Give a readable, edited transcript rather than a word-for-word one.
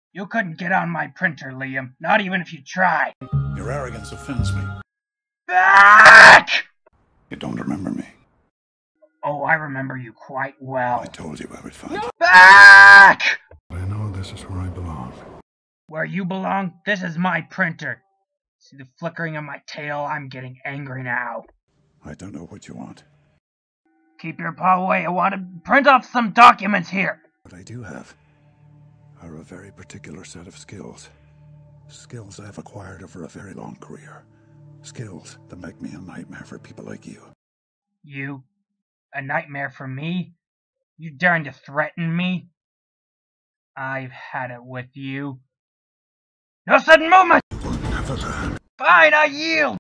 You couldn't get on my printer, Liam. Not even if you tried. Your arrogance offends me. Back! You don't remember me. Oh, I remember you quite well. I told you I would find you. Back! I know this is where I belong. Where you belong? This is my printer. See the flickering of my tail? I'm getting angry now. I don't know what you want. Keep your paw away. I want to print off some documents here. What I do have are a very particular set of skills. Skills I've acquired over a very long career. Skills that make me a nightmare for people like you. You? A nightmare for me? You daring to threaten me? I've had it with you. No sudden movement! You will never learn. Fine, I yield!